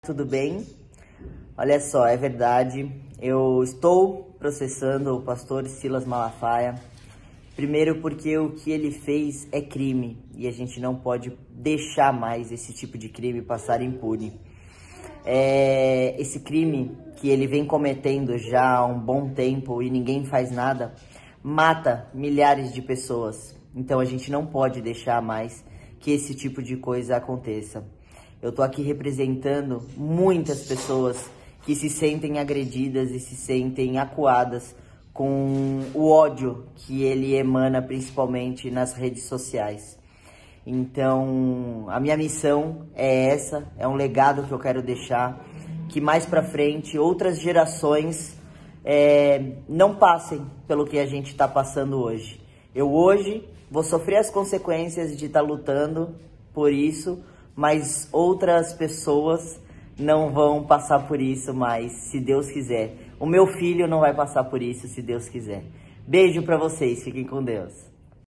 Tudo bem? Olha só, é verdade, eu estou processando o pastor Silas Malafaia. Primeiro porque o que ele fez é crime e a gente não pode deixar mais esse tipo de crime passar impune. Esse crime que ele vem cometendo já há um bom tempo e ninguém faz nada, mata milhares de pessoas. Então a gente não pode deixar mais que esse tipo de coisa aconteça. Eu tô aqui representando muitas pessoas que se sentem agredidas e se sentem acuadas com o ódio que ele emana principalmente nas redes sociais. Então, a minha missão é essa, é um legado que eu quero deixar, que mais pra frente outras gerações não passem pelo que a gente está passando hoje. Eu hoje vou sofrer as consequências de estar lutando por isso, mas outras pessoas não vão passar por isso mais, se Deus quiser. O meu filho não vai passar por isso, se Deus quiser. Beijo pra vocês, fiquem com Deus.